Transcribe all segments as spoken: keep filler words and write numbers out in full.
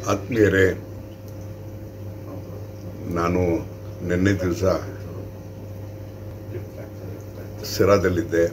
ಆತ್ಮೀಯರೇ, ನಾನು ನಿನ್ನೆ ದಿವಸ ಸಿರಾದಲ್ಲಿದ್ದೆ.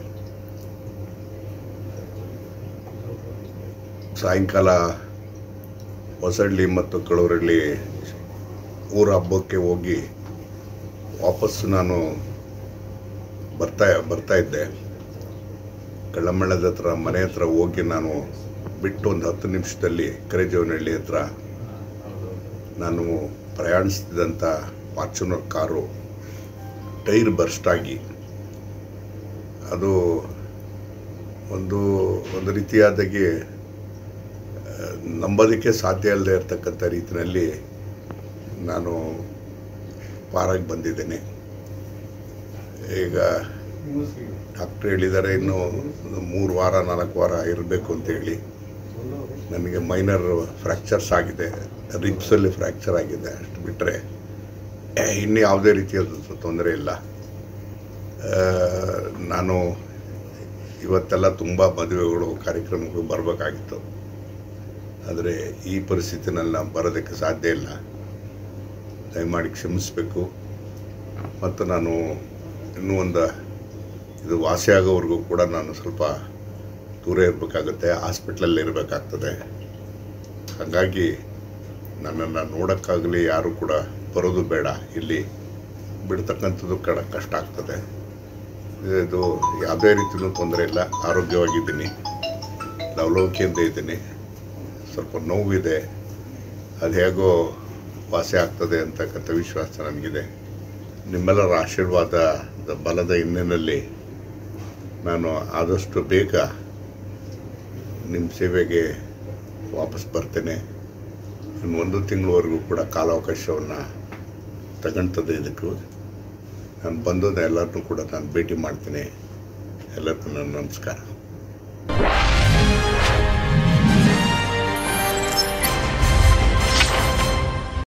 ಸಾಯಂಕಾಲ ಹೊಸಳ್ಳಿ ಮತ್ತು ಕಳೂರಲ್ಲಿ ಊರ ಹಬ್ಬಕ್ಕೆ ಹೋಗಿ ವಾಪಸ್ಸು ನಾನು ಬರ್ತಾ ಬರ್ತಾ ಇದ್ದೆ. ಕಳ್ಳಮಳ್ಳದ ಹತ್ರ ಮನೆ ಹತ್ರ ಹೋಗಿ ನಾನು ಬಿಟ್ಟು ಒಂದು ಹತ್ತು ನಿಮಿಷದಲ್ಲಿ ಕರೆಜೀವನಹಳ್ಳಿ ಹತ್ರ ನಾನು ಪ್ರಯಾಣಿಸ್ತಿದ್ದಂಥ ಫಾರ್ಚುನರ್ ಕಾರು ಟೈರ್ ಬರ್ಸ್ಟ್ ಆಗಿ ಅದು ಒಂದು ಒಂದು ರೀತಿಯಾದಾಗಿ ನಂಬೋದಕ್ಕೆ ಸಾಧ್ಯ ಇಲ್ಲದೆ ಇರತಕ್ಕಂಥ ರೀತಿಯಲ್ಲಿ ನಾನು ಪಾರಾಗಿ ಬಂದಿದ್ದೇನೆ. ಈಗ ಡಾಕ್ಟ್ರ್ ಹೇಳಿದ್ದಾರೆ ಇನ್ನು ಮೂರು ವಾರ ನಾಲ್ಕು ವಾರ ಇರಬೇಕು ಅಂತೇಳಿ. ನನಗೆ ಮೈನರ್ ಫ್ರ್ಯಾಕ್ಚರ್ಸ್ ಆಗಿದೆ, ರಿಬ್ಸಲ್ಲಿ ಫ್ರ್ಯಾಕ್ಚರ್ ಆಗಿದೆ, ಅಷ್ಟು ಬಿಟ್ಟರೆ ಇನ್ನೂ ಯಾವುದೇ ರೀತಿಯಾದ ತೊಂದರೆ ಇಲ್ಲ. ನಾನು ಇವತ್ತೆಲ್ಲ ತುಂಬ ಮದುವೆಗಳು ಕಾರ್ಯಕ್ರಮಗಳು ಬರಬೇಕಾಗಿತ್ತು, ಆದರೆ ಈ ಪರಿಸ್ಥಿತಿನಲ್ಲಿ ನಾನು ಬರೋದಕ್ಕೆ ಸಾಧ್ಯ ಇಲ್ಲ. ದಯಮಾಡಿ ಕ್ಷಮಿಸಬೇಕು. ಮತ್ತು ನಾನು ಇನ್ನೂ ಒಂದು ಇದು ವಾಸಿಯಾಗೋವರೆಗೂ ಕೂಡ ನಾನು ಸ್ವಲ್ಪ ದೂರ ಇರಬೇಕಾಗುತ್ತೆ, ಹಾಸ್ಪಿಟ್ಲಲ್ಲಿ ಇರಬೇಕಾಗ್ತದೆ. ಹಾಗಾಗಿ ನನ್ನನ್ನು ನೋಡೋಕ್ಕಾಗಲಿ ಯಾರೂ ಕೂಡ ಬರೋದು ಬೇಡ, ಇಲ್ಲಿ ಬಿಡ್ತಕ್ಕಂಥದ್ದು ಕಡ ಕಷ್ಟ ಆಗ್ತದೆ. ಇದು ಯಾವುದೇ ರೀತಿಯೂ ತೊಂದರೆ ಇಲ್ಲ, ಆರೋಗ್ಯವಾಗಿದ್ದೀನಿ, ಲವಲವಿಕೆಯಿಂದ ಇದ್ದೀನಿ. ಸ್ವಲ್ಪ ನೋವಿದೆ, ಅದು ಹೇಗೋ ವಾಸಿ ಆಗ್ತದೆ ಅಂತಕ್ಕಂಥ ವಿಶ್ವಾಸ ನನಗಿದೆ. ನಿಮ್ಮೆಲ್ಲರ ಆಶೀರ್ವಾದದ ಬಲದ ಹಿನ್ನೆಲೆಯಲ್ಲಿ ನಾನು ಆದಷ್ಟು ಬೇಗ ನಿಮ್ಮ ಸೇವೆಗೆ ವಾಪಸ್ ಬರ್ತೇನೆ. ಇನ್ನು ಒಂದು ತಿಂಗಳವರೆಗೂ ಕೂಡ ಕಾಲಾವಕಾಶವನ್ನು ತಗೊಳ್ತದೆ. ಇದಕ್ಕೂ ನಾನು ಬಂದದ ಎಲ್ಲರನ್ನೂ ಕೂಡ ನಾನು ಭೇಟಿ ಮಾಡ್ತೀನಿ. ಎಲ್ಲರಿಗೂ ನನ್ನ ನಮಸ್ಕಾರ.